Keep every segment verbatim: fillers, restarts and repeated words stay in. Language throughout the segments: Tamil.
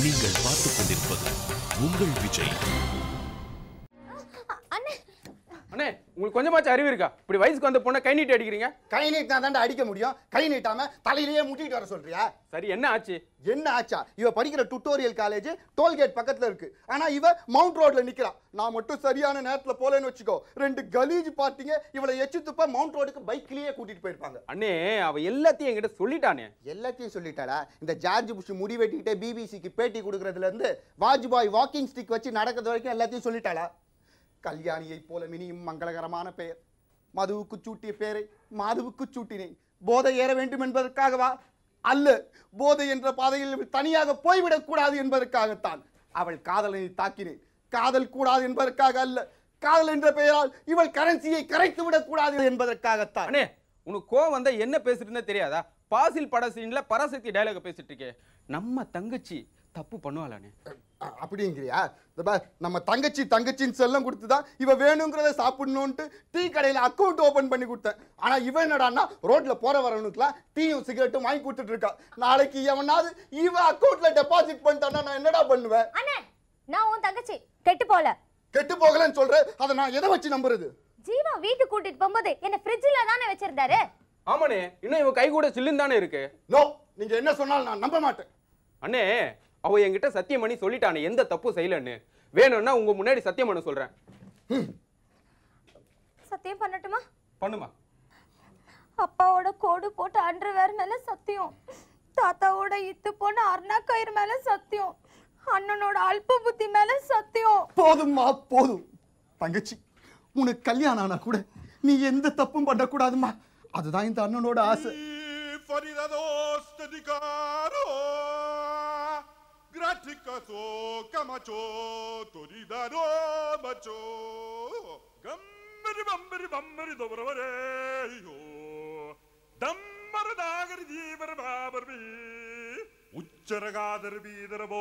நீங்கள் பார்த்துக் கொண்டிருப்பது உங்கள் விஜய். அண்ணே, உங்களுக்கு கொஞ்சமாச்சும் அறிவு இருக்கா? இப்படி வயசுக்கு வந்த பொண்ணை கை நீட்டி அடிக்கிறீங்க? கை நீட்டினா தாண்டா அடிக்க முடியும். கை நீட்டாம தலையிலேயே முட்டிட்டு வர சொல்றியா? சரி, என்ன ஆச்சு? என்ன ஆச்சா? இவ படிக்கிற டுட்டோரியல் காலேஜ் டோல்கேட் பக்கத்துல இருக்கு. ஆனா இவ மவுண்ட் ரோட்ல நிக்கிறா. நான் மட்டும் சரியான நேரத்துல போலேன்னு வச்சுக்கோ, ரெண்டு கலீஜ் பார்ட்டிங்க இவளை எச்சு துப்ப மவுண்ட் ரோடுக்கு பைக்லயே கூட்டிட்டு போயிருப்பாங்க. அண்ணே, அவ எல்லாத்தையும் என்கிட்ட சொல்லிட்டானே. எல்லாத்தையும் சொல்லிட்டாளா? இந்த ஜார்ஜ் புஷ் முடி வெட்டிக்கிட்டே பிபிசிக்கு பேட்டி கொடுக்கறதுல இருந்து வாஜ்பாய் வாக்கிங் ஸ்டிக் வச்சு நடக்கிறது வரைக்கும் எல்லாத்தையும் சொல்லிட்டாளா? கல்யாணியை போல மினியும் மங்களகரமான பெயர், மதுவுக்கு சூட்டிய பெயரை மாதுவுக்கு சூட்டினேன். போதை ஏற வேண்டும் என்பதற்காகவா? அல்ல, போதை என்ற பாதையில் தனியாக போய்விடக் கூடாது என்பதற்காகத்தான். அவள் காதலனை தாக்கினேன். காதல் கூடாது என்பதற்காக அல்ல, காதல் என்ற பெயரால் இவள் கரன்சியை கரைத்து விடக் கூடாது என்பதற்காகத்தான். அண்ணே, உனக்கு கோவம் வந்தா என்ன பேசிட்டு இருந்தா தெரியாதா? பாசில் பட சீன்ல பராசக்தி டயலாக் பேசிட்டு இருக்கே. நம்ம தங்கச்சி தப்பு பண்ணுவாளானே? அப்படிங்கிறியா? நம்ம தங்கச்சி தங்கச்சின்னு செல்லம் கொடுத்துதான் இவ வேணுங்கிறத சாப்பிடணும்ட்டு டீ கடையில் அக்கௌண்ட் ஓபன் பண்ணி கொடுத்தேன். ஆனா இவ என்னடான்னா ரோட்ல போற வரவனுக்குலாம் டீயும் சிகரெட்டும் வாங்கி கொடுத்துட்டு இருக்கா. நாளைக்கு எவனாவது இவ அக்கௌண்ட்ல டெபாசிட் பண்ணிட்டான்னா நான் என்னடா பண்ணுவேன்? அண்ணே, நான் உன் தங்கச்சி கெட்டு போல. கெட்டு போகலன்னு சொல்றேன். அதை நான் எதை வச்சு நம்புறது? ஜீவா வீட்டுக்கு கூட்டிட்டு போகும்போது என்ன ஃப்ரிட்ஜ்ல தானே வச்சிருந்தாரு. ஆமாண்ணே, இன்னும் இவ கை கூட சில்லுன்னு தானே இருக்கு. நோ, நீங்க என்ன சொன்னாலும் நான் நம்ப மாட்டேன். அண்ணே, அவ என்கிட்ட சத்தியம் பண்ணி சொல்லிட்டானே எந்த தப்பு செய்யலன்னு. வேணும்னா உங்க முன்னாடி சத்தியம் பண்ண சொல்றேன். சத்தியம் பண்ணட்டுமா? பண்ணுமா. அப்பாவோட கோடு போட்டு அண்டர்வேர் மேல சத்தியம், தாத்தாவோட இத்து போன அர்ணா கயிறு மேல சத்தியம், அண்ணனோட அல்ப புத்தி மேல சத்தியம். போதும்மா போதும். தங்கச்சி, உனக்கு கல்யாணம் ஆனா கூட நீ எந்த தப்பும் பண்ணக்கூடாதுமா. அதுதான் இந்த அண்ணனோட ஆசை. Graticaso, camacho, toridaro, macho. Gambari, bambari, bambari, dobravare, yo. Dammar dagar jeevar babarbi, uchcharagadar bidarabo.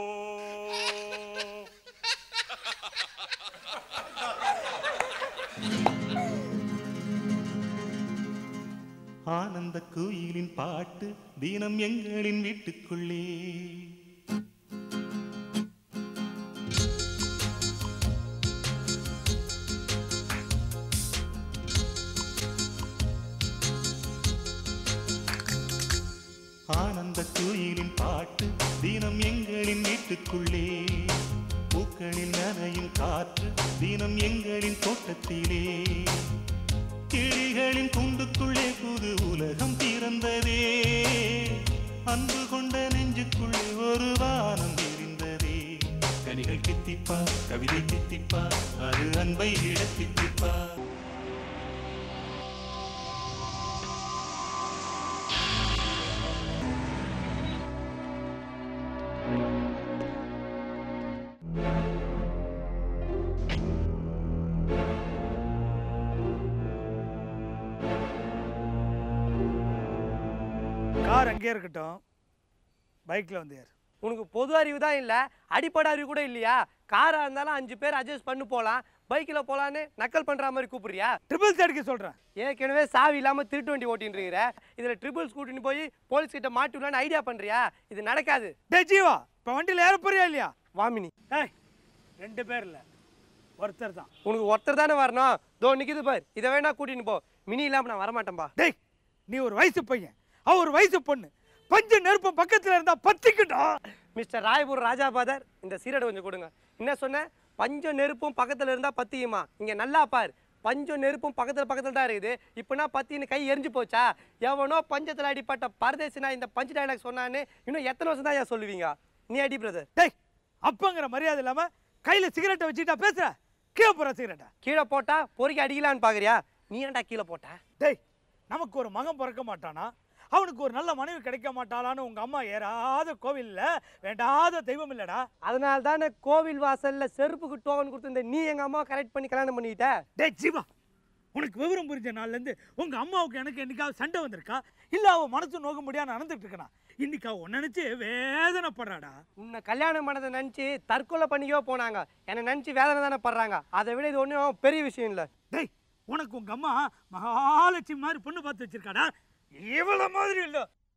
ஆனந்த கோயிலின் பாட்டு தினம் எங்களின் வீட்டுக்குள்ளே. ஆனந்த கோயிலின் பாட்டு தினம் எங்களின் வீட்டுக்குள்ளே. பூக்களில் நனையும் காற்று தினம் எங்களின் தோட்டத்திலே. கிளிகளின் கூண்டுக்குள்ளே புது உலகம் பிறந்ததே. அன்பு கொண்ட நெஞ்சுக்குள்ளே ஒரு வானம் தெரிந்ததே. கனிகள் தித்திப்பா, கவிதை தித்திப்பா, அது அன்பை இட தித்திப்பா. கார் அங்கே இருக்கட்டும், பைக்கில் வந்து ஏறு. உனக்கு பொது அறிவு தான் இல்லை, அடிப்படை அறிவு கூட இல்லையா? காராக இருந்தாலும் அஞ்சு பேர் அட்ஜஸ்ட் பண்ணி போகலாம், பைக்கில் போகலான்னு நக்கல் பண்ணுற மாதிரி கூப்பிடுறியா? ட்ரிபிள்ஸ் அடிக்க சொல்கிறேன். ஏற்கனவே சாவி இல்லாமல் திருட்டு வண்டி ஓட்டின்னு இருக்கிற, இதில் ட்ரிபிள்ஸ் கூட்டின்னு போய் போலீஸ் கிட்ட மாட்டி விடலான்னு ஐடியா பண்ணுறியா? இது நடக்காது. டே ஜீவா, இப்போ வண்டியில் ஏற போறியா இல்லையா? வாமினி. ஏய், ரெண்டு பேர் இல்லை, ஒருத்தர் தான். உனக்கு ஒருத்தர் தானே வரணும். தோ நிற்கிது பார், இதை வேணா கூட்டின்னு போ. மினி இல்லாமல் நான் வரமாட்டேன்பா. டேய், நீ ஒரு வயசு பையன், அவ ஒரு வயசு பொண்ணு. பஞ்ச நெருப்பு பக்கத்தில் இருந்தா பத்திக்கிட்டோம். மிஸ்டர் ராய்பூர் ராஜாபாதர், இந்த சீரடை கொஞ்சம் கொடுங்க. என்ன சொன்ன? பஞ்சம் நெருப்பும் பக்கத்தில் இருந்தால் பத்தியுமா? இங்கே நல்லா பார், பஞ்சம் நெருப்பும் பக்கத்தில் பக்கத்தில் தான் இருக்குது. இப்போனா பத்தின்னு கை எரிஞ்சு போச்சா? எவனோ பஞ்சத்தில் அடிப்பட்ட பரதேசினா இந்த பஞ்சு டைலாக் சொன்னான்னு இன்னும் எத்தனை வருஷம் தான் ஏன் சொல்லுவீங்க? நீ அடி பிரதர். டேய், அப்பங்கிற மரியாதை இல்லாமல் கையில் சிகரெட்டை வச்சுட்டா பேசுற. கீழே போகிற சிகரெட்டை கீழே போட்டா பொறுக்கி அடிக்கலான்னு பார்க்குறியா? நீ ஏன்டா கீழே போட்ட? டேய், நமக்கு ஒரு மகன் பிறக்க மாட்டானா? அவனுக்கு ஒரு நல்ல மனைவி கிடைக்க மாட்டாளான்னு உங்க அம்மா ஏறாத கோவில்ல வேண்டாத தெய்வம் இல்லடா. அதனால தானே கோவில் வாசல்ல செருப்புக்கு டோக்கன் கொடுத்துருந்த நீ எங்க அம்மா கரெக்ட் பண்ணி கல்யாணம் பண்ணிக்கிட்ட. டேய் ஜீவா, உனக்கு விவரம் புரிஞ்ச நாள்ல இருந்து உங்க அம்மாவுக்கு எனக்கு என்னைக்காவது சண்டை வந்திருக்கா? இல்ல அவ மனசு நோக்க முடியாது நடந்துட்டு இருக்கா? இன்னைக்கு அவ நினைச்சு வேதனைப்படுறாடா. உன்னை கல்யாணம் பண்ணதை நினைச்சு தற்கொலை பண்ணிக்கோ போனாங்க, என்னை நினைச்சு வேதனை தானே படுறாங்க. அதை விட இது ஒன்றும் பெரிய விஷயம் இல்லை. டேய், உனக்கு உங்க அம்மா மகாலட்சுமி மாதிரி பொண்ணு பார்த்து வச்சிருக்காடா. இவ்வளவு மாதிரி இல்ல.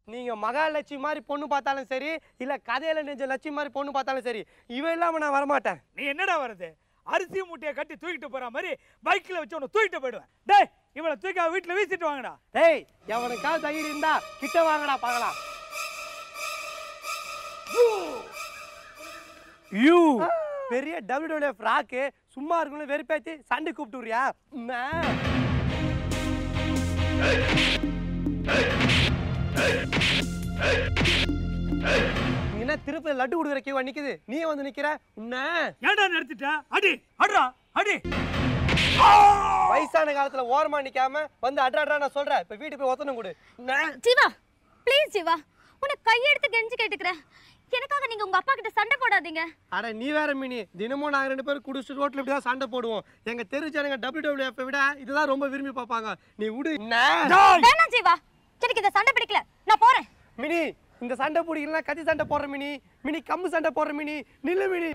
நீங்க மகாலட்சுமி மாதிரி பொண்ணு பார்த்தாலும் சரி இல்ல கதையில நெஞ்ச லட்சுமி மாதிரி பொண்ணு பார்த்தாலும் சரி இவன் இல்லாம நான் வரமாட்டேன். நீ என்னடா வருது? அரிசி மூட்டையை கட்டி தூக்கிட்டு போற மாதிரி பைக்ல வச்சு உன்னை தூக்கிட்டு போயிடுவேன். டேய் இவளை தூக்கி வீட்டுல வீசிட்டு வாங்கடா. டேய் எவனுக்காவது தைரியம் இருந்தா கிட்ட வாங்கடா பார்க்கலாம். யூ பெரிய டபிள்யூ டபிள்யூ எஃப் ராக்கு சும்மா இருக்கணும் வெறுப்பேத்தி சண்டை கூப்பிட்டுறியா? என்ன திருப்பதி லட்டு கொடுக்குற கியூவா நிக்குது, நீ வந்து நிக்கிற? உன்ன ஏன்டா நிறுத்திட்ட? அடி அட்ரா அடி. வயசான காலத்துல ஓரமா நிக்காம வந்து அட்ரா அட்ரா நான் சொல்றேன். இப்ப வீட்டுக்கு போய் ஒத்தனம் கொடு. ஜீவா ப்ளீஸ் ஜீவா, உன்னை கையெடுத்து கெஞ்சி கேட்டுக்கிறேன், எனக்காக நீங்க உங்க அப்பா கிட்ட சண்டை போடாதீங்க. அட நீ வேற மினி, தினமும் நாங்க ரெண்டு பேரும் குடிச்சு ரோட்ல இப்படி தான் சண்டை போடுவோம். எங்க தெரு ஜனங்க டபிள்யூ டபிள்யூ எஃப் விட இதுதான் ரொம்ப விரும்பி பார்ப்பாங்க. நீ விடு. வேணாம் ஜீவா, எனக்கு இந்த சண்டை பிடிக்கல, நான் போறேன். மினி இந்த சண்டை பிடிக்கலன்னா கத்தி சண்டை போடுற மினி. மினி கம்பு சண்டை போடுற மினி. நில்லு மினி.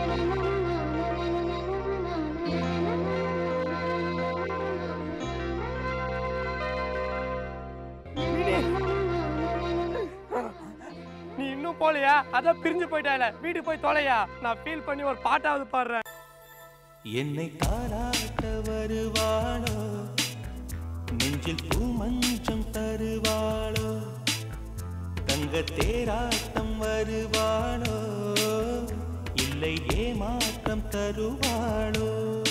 நீ இன்னும் போலையா? அதான் பிரிஞ்சு போயிட்டால, வீட்டுக்கு போய் தொலையா. நான் ஃபீல் பண்ணி ஒரு பாட்டாவது பாடுறேன். என்னை தாராட்ட வருவாளோ, நெஞ்சில் பூமஞ்சம் தருவாளோ, தங்க தேராட்டம் வருவாளோ, இல்லை ஏமாற்றம் தருவாளோ,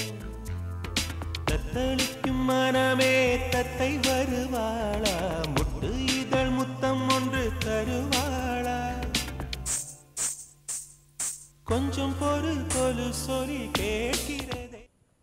தத்தளிக்கும் மனமே தத்தை வருவாளா, முட்டு இதழ் முத்தம் ஒன்று தருவாளா, கொஞ்சம் பொறு கொலு சொல்லி கேட்கிறதே.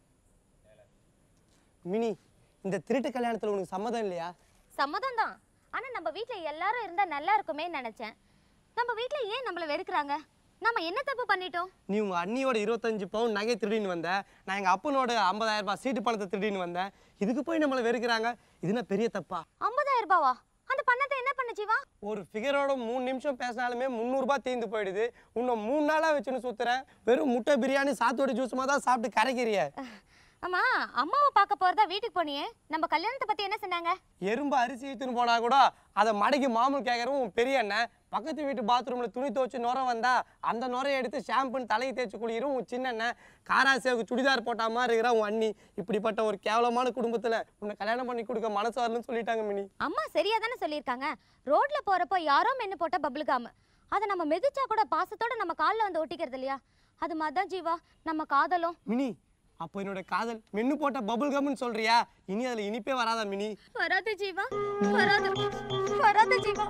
மினி இந்த திருட்டு கல்யாணத்துல உனக்கு சம்மதம் இல்லையா? சம்மதம் தான், ஆனா நம்ம வீட்ல எல்லாரும் இருந்தா நல்லா இருக்குமே நினைச்சேன். நம்ம வீட்ல ஏன் நம்மள வெறுக்குறாங்க? நம்ம என்ன தப்பு பண்ணிட்டோம்? நீ உங்க அண்ணியோட இருபத்தஞ்சு பவுன் நகை திருடின்னு வந்த, நான் எங்க அப்பனோட ஐம்பதாயிரம் ரூபாய் சீட்டு பணத்தை திருடின்னு வந்தேன். இதுக்கு போய் நம்மள வெறுக்கிறாங்க. இதுனா பெரிய தப்பா? ஐம்பதாயிரம் ரூபாவா? அந்த பணத்தை என்ன பண்ண ஜீவா? ஒரு ஃபிகரோட மூணு நிமிஷம் பேசினாலுமே முந்நூறு ரூபாய் தீர்ந்து போயிடுது. உன்னை மூணு நாளா வச்சுன்னு சுத்துறேன். வெறும் முட்டை பிரியாணி சாத்தோட ஜூஸுமா தான் சாப்பிட்டு கரைக்கிறிய. அம்மா, அம்மாவை பார்க்க போறதா வீட்டுக்கு போனியே, நம்ம கல்யாணத்தை பத்தி என்ன சொன்னாங்க? எறும்பு அரிசி எடுத்துன்னு போனா கூட அதை மடக்கி மாமூல் கேட்கறவும் பெரிய அண்ணன். பக்கத்து வீட்டு பாத்ரூம்ல துணி துவச்சு நுர வந்தா அந்த நுரையை எடுத்து ஷாம்புன்னு தலையை தேய்ச்சி குளிக்கிறோம் உன் சின்ன அண்ணன். காராசேவுக்கு சுடிதார் போட்ட மாதிரி இருக்கிற உன் அண்ணி. இப்படிப்பட்ட ஒரு கேவலமான குடும்பத்துல உன்னை கல்யாணம் பண்ணி கொடுக்க மனசு வரலன்னு சொல்லிட்டாங்க மினி. அம்மா சரியா தானே சொல்லியிருக்காங்க. ரோட்ல போறப்போ யாரோ மென்னு போட்ட பபிள் காம், அதை நம்ம மிதிச்சா கூட பாசத்தோட நம்ம காலில் வந்து ஒட்டிக்கிறது இல்லையா? அது மாதிரிதான் ஜீவா நம்ம காதலும். மினி அப்போ என்னோட காதல் மென்னு போட்ட பபுள் கம்னு சொல்றியா? இனி அதுல இனிப்பே வராதா மினி? வராது ஜீவா, வராது வராது ஜீவா.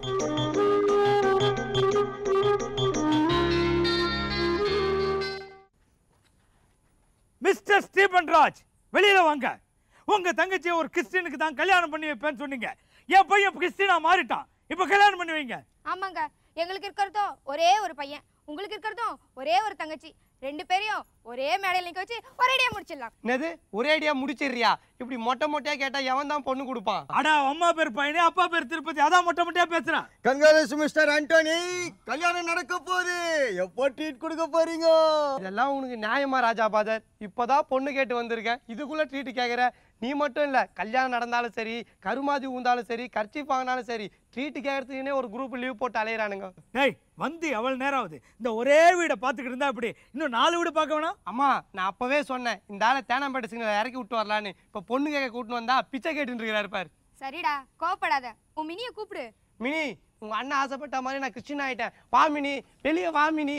மிஸ்டர் ஸ்டீபன் ராஜ், வெளியில வாங்க. உங்க தங்கச்சியை ஒரு கிறிஸ்டியனுக்கு தான் கல்யாணம் பண்ணி வைப்பேன்னு சொன்னீங்க. என் பையன் கிறிஸ்டியனா மாறிட்டான். இப்ப கல்யாணம் பண்ணி வைங்க. ஆமாங்க, எங்களுக்கு இருக்கிறதும் ஒரே ஒரு பையன், உங்களுக்கு இருக்கிறதும் ஒரே ஒரு தங்கச்சி. ரெண்டு பேரையும் ஒரே மேடையில் நிக்க வச்சு ஒரேடியா முடிச்சிடலாம். என்னது ஒரேடியா முடிச்சிடுறியா? இப்படி மொட்டை மொட்டையா கேட்டா எவன் தான் பொண்ணு கொடுப்பான்? அடா, அம்மா பேர் பையனே, அப்பா பேர் திருப்பதி, அதான் மொட்டை மொட்டையா பேசுறான். கங்காரஸ் மிஸ்டர் ஆண்டோனி, கல்யாணம் நடக்க போகுது. எப்போ ட்ரீட் கொடுக்க போறீங்க? இதெல்லாம் உனக்கு நியாயமா ராஜா பாதர்? இப்பதான் பொண்ணு கேட்டு வந்திருக்கேன், இதுக்குள்ள ட்ரீட் கேட்குற? நீ மட்டும் இல்ல, கல்யாணம் நடந்தாலும் சரி, கருமாதி ஊந்தாலும் சரி, கர்ச்சீஃப் வாங்கினாலும் சரி, ட்ரீட் கேட்கறதுக்குன்னே ஒரு குரூப் லீவ் போட்டு அலையிறானுங்க. டேய் வந்து எவ்வளவு நேரம் ஆகுது? இந்த ஒரே வீடை பார்த்துக்கிட்டு இருந்தா இப்படி இன்னும் நாலு வீடு பார்க்க வேணாம்? அம்மா நான் அப்பவே சொன்னேன் இந்த ஆளை தேனாம்பேட்டை சிக்னல் இறக்கி விட்டு வரலான்னு. இப்ப பொண்ணு கேட்க கூட்டின்னு வந்தா பிச்சை கேட்டு இருக்கிறாரு பாரு. சரிடா, கோவப்படாத, உன் மினியை கூப்பிடு. மினி உங்க அண்ணன் ஆசைப்பட்ட மாதிரி நான் கிறிஸ்டின் ஆயிட்டேன். வா மினி, வெளியே வா மினி.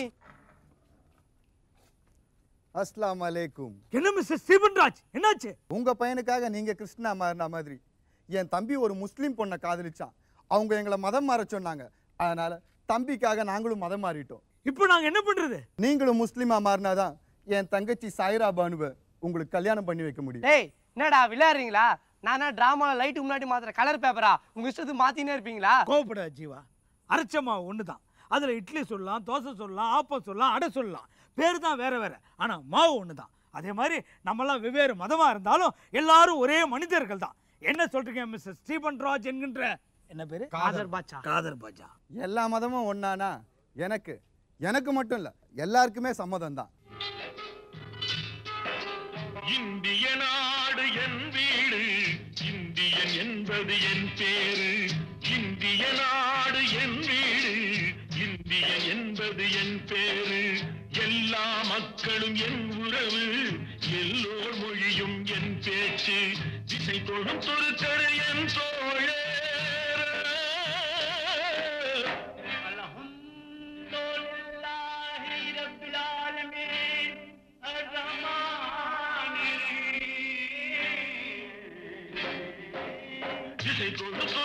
அஸ்ஸலாமு அலைக்கும். என்ன மிஸ்டர் ஸ்டீபன் ராஜ், என்னாச்சு? உங்க பையனுக்காக நீங்க கிறிஸ்டினா மாறின மாதிரி என் தம்பி ஒரு முஸ்லீம் பொண்ணை காதலிச்சான். அவங்க எங்களை மதம் மாற சொன்னாங்க. அதனால தம்பிக்காக நாங்களும் மதம் மாறிட்டோம். இப்போ நாங்க என்ன பண்றது? நீங்களும் முஸ்லீமா மாறினாதான் என் தங்கச்சி சாயிரா பானுவை உங்களுக்கு கல்யாணம் பண்ணி வைக்க முடியும். டேய் என்னடா விளையாடுறீங்களா? நானா டிராமால லைட்டு முன்னாடி மாத்திர கலர் பேப்பரா? உங்க இஷ்டத்துக்கு மாத்தினே இருப்பீங்களா? கோவப்படாத ஜீவா, அரைச்ச மாவு ஒண்ணுதான். அதுல இட்லி சொல்லலாம், தோசை சொல்லலாம், ஆப்பம் சொல்லலாம், அடை சொல்லலாம். பேரு தான் வேற வேற, ஆனா மாவு ஒண்ணுதான். அதே மாதிரி நம்மளாம் வெவ்வேறு மதமா இருந்தாலும் எல்லாரும் ஒரே மனிதர்கள் தான். என்ன சொல்றீங்க மிஸ்டர் ஸ்டீபன் ராஜ் என்கின்ற என்ன பேரு? காதர் பாட்சா. காதர் பாட்சா. எல்லா மதமும் ஒன்னானா எனக்கு எனக்கு மட்டும் இல்ல எல்லாருக்குமே சம்மதம் தான். இந்திய நாடு என் வீடு, இந்தியன் என்பது என் பேரு. இந்திய நாடு என் வீடு, இந்திய என்பது என் பேரு, எல்லா மக்களும் என் உறவு, எல்லோர் மொழியும் என் பேச்சு, திசை தொழும் தொருத்தரு என் தோழே. திசை தொழும்